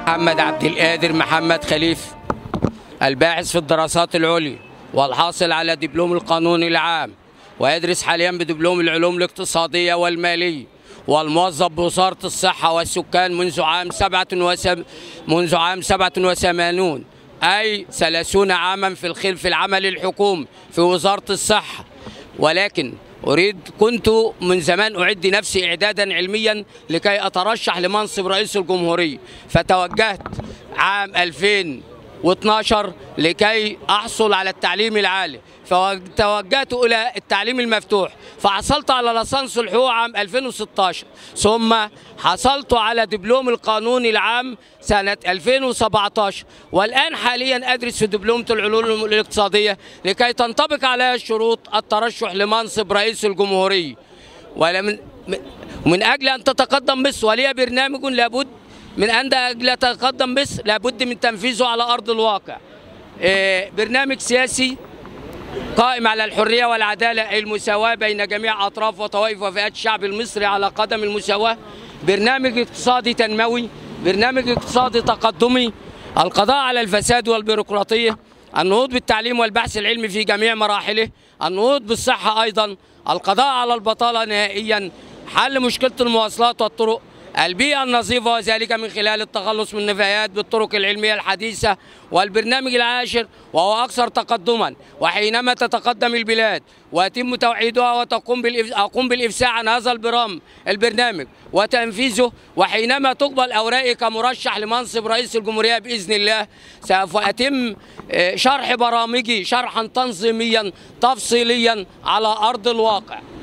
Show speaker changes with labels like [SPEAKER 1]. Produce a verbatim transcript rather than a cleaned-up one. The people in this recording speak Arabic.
[SPEAKER 1] محمد عبد القادر محمد خليفة، الباحث في الدراسات العليا والحاصل على دبلوم القانون العام، ويدرس حاليا بدبلوم العلوم الاقتصادية والمالية، والموظف بوزارة الصحة والسكان منذ عام سبعة وسب... منذ عام سبعة وثمانين، أي ثلاثين عاما في الخل في العمل الحكومي في وزارة الصحة. ولكن أريد كنت من زمان أعد نفسي إعدادا علميا لكي أترشح لمنصب رئيس الجمهورية، فتوجهت عام ألفين واثناشر لكي أحصل على التعليم العالي، فتوجهت إلى التعليم المفتوح، فحصلت على ليسانس الحقوق عام ألفين وستة عشر، ثم حصلت على دبلوم القانون العام سنة ألفين وسبعة عشر، والآن حاليا أدرس في دبلومة العلوم الاقتصادية لكي تنطبق عليها شروط الترشح لمنصب رئيس الجمهورية. ومن من أجل أن تتقدم مصر ولي برنامج لابد من أن أجل تتقدم مصر لابد من تنفيذه على أرض الواقع. برنامج سياسي قائم على الحرية والعدالة، أي المساواة بين جميع أطراف وطوائف وفئات الشعب المصري على قدم المساواة. برنامج اقتصادي تنموي، برنامج اقتصادي تقدمي، القضاء على الفساد والبيروقراطية، النهوض بالتعليم والبحث العلمي في جميع مراحله، النهوض بالصحة أيضا، القضاء على البطالة نهائيا، حل مشكلة المواصلات والطرق، البيئة النظيفة وذلك من خلال التخلص من النفايات بالطرق العلمية الحديثة. والبرنامج العاشر وهو أكثر تقدما، وحينما تتقدم البلاد ويتم توحيدها وتقوم بالإف... أقوم بالإفساء عن هذا البرام البرنامج وتنفيذه، وحينما تقبل أوراقي كمرشح لمنصب رئيس الجمهورية بإذن الله سوف أتم شرح برامجي شرحا تنظيميا تفصيليا على أرض الواقع.